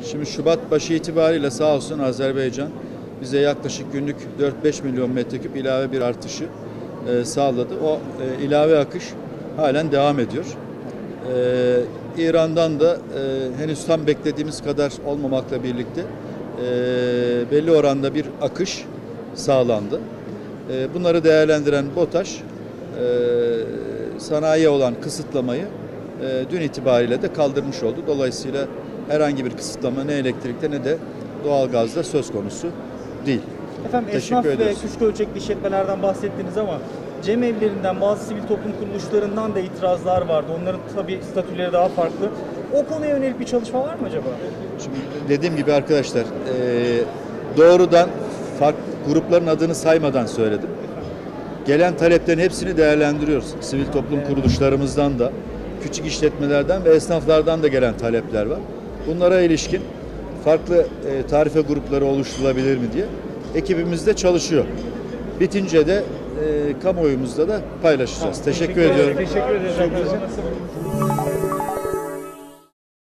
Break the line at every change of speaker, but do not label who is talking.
Şimdi Şubat başı itibariyle sağ olsun Azerbaycan bize yaklaşık günlük 4-5 milyon metreküp ilave bir artışı sağladı. O ilave akış halen devam ediyor. İran'dan da henüz tam beklediğimiz kadar olmamakla birlikte belli oranda bir akış sağlandı. Bunları değerlendiren BOTAŞ sanayiye olan kısıtlamayı dün itibariyle de kaldırmış oldu. Dolayısıyla herhangi bir kısıtlama ne elektrikte ne de doğalgazda söz konusu değil.
Efendim, esnaf ve küçük ölçekli işletmelerden bahsettiniz ama cemevlerinden, bazı sivil toplum kuruluşlarından da itirazlar vardı. Onların tabii statüleri daha farklı. O konuya yönelik bir çalışma var mı acaba?
Şimdi dediğim gibi arkadaşlar, doğrudan farklı grupların adını saymadan söyledim. Gelen taleplerin hepsini değerlendiriyoruz. Sivil toplum kuruluşlarımızdan da, küçük işletmelerden ve esnaflardan da gelen talepler var. Bunlara ilişkin farklı tarife grupları oluşturulabilir mi diye ekibimiz de çalışıyor. Bitince de kamuoyumuzda da paylaşacağız. Teşekkür ediyorum.
Teşekkür ederiz.